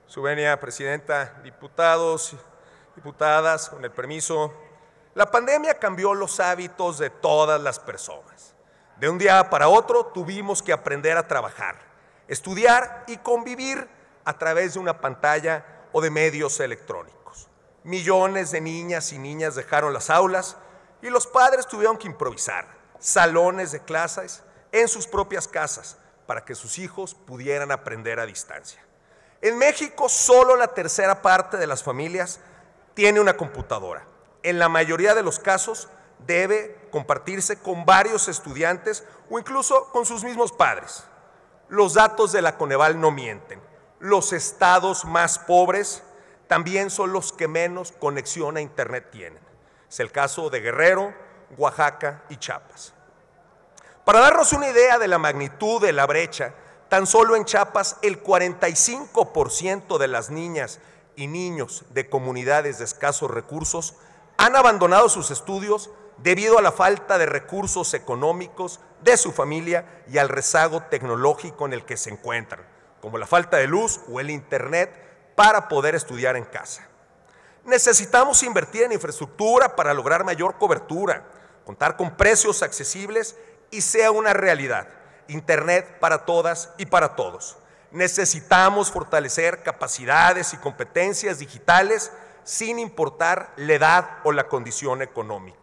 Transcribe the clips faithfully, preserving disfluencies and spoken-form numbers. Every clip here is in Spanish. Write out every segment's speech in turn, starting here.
Su venia, presidenta, diputados, diputadas, con el permiso. La pandemia cambió los hábitos de todas las personas. De un día para otro tuvimos que aprender a trabajar, estudiar y convivir a través de una pantalla o de medios electrónicos. Millones de niñas y niñas dejaron las aulas y los padres tuvieron que improvisar salones de clases en sus propias casas para que sus hijos pudieran aprender a distancia. En México, solo la tercera parte de las familias tiene una computadora. En la mayoría de los casos, debe compartirse con varios estudiantes o incluso con sus mismos padres. Los datos de la Coneval no mienten. Los estados más pobres también son los que menos conexión a Internet tienen. Es el caso de Guerrero, Oaxaca y Chiapas. Para darnos una idea de la magnitud de la brecha, tan solo en Chiapas el cuarenta y cinco por ciento de las niñas y niños de comunidades de escasos recursos han abandonado sus estudios debido a la falta de recursos económicos de su familia y al rezago tecnológico en el que se encuentran, como la falta de luz o el Internet para poder estudiar en casa. Necesitamos invertir en infraestructura para lograr mayor cobertura, contar con precios accesibles y sea una realidad. Internet para todas y para todos. Necesitamos fortalecer capacidades y competencias digitales sin importar la edad o la condición económica.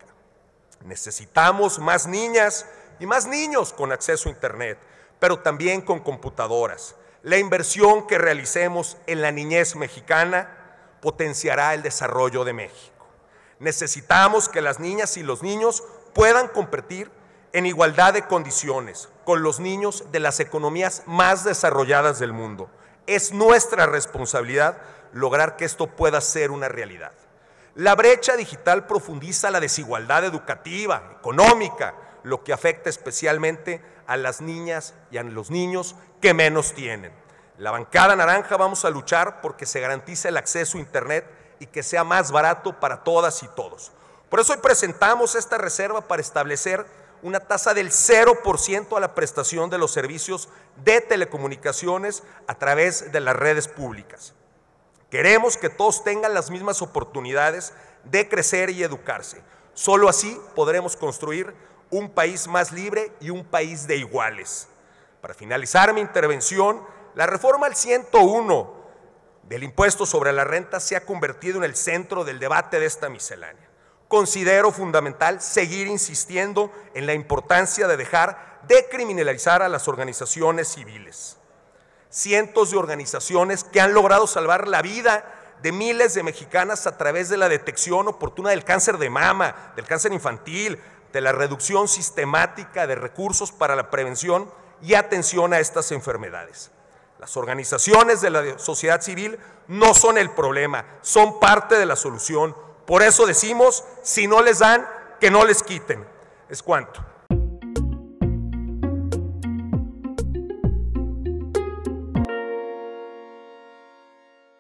Necesitamos más niñas y más niños con acceso a Internet, pero también con computadoras. La inversión que realicemos en la niñez mexicana potenciará el desarrollo de México. Necesitamos que las niñas y los niños puedan competir en igualdad de condiciones con los niños de las economías más desarrolladas del mundo. Es nuestra responsabilidad lograr que esto pueda ser una realidad. La brecha digital profundiza la desigualdad educativa, económica, lo que afecta especialmente a las niñas y a los niños que menos tienen. La bancada naranja vamos a luchar porque se garantice el acceso a Internet y que sea más barato para todas y todos. Por eso hoy presentamos esta reserva para establecer una tasa del cero por ciento a la prestación de los servicios de telecomunicaciones a través de las redes públicas. Queremos que todos tengan las mismas oportunidades de crecer y educarse. Solo así podremos construir un país más libre y un país de iguales. Para finalizar mi intervención, la reforma al ciento uno del impuesto sobre la renta se ha convertido en el centro del debate de esta miscelánea. Considero fundamental seguir insistiendo en la importancia de dejar de criminalizar a las organizaciones civiles. Cientos de organizaciones que han logrado salvar la vida de miles de mexicanas a través de la detección oportuna del cáncer de mama, del cáncer infantil, de la reducción sistemática de recursos para la prevención y atención a estas enfermedades. Las organizaciones de la sociedad civil no son el problema, son parte de la solución. Por eso decimos, si no les dan, que no les quiten. Es cuanto.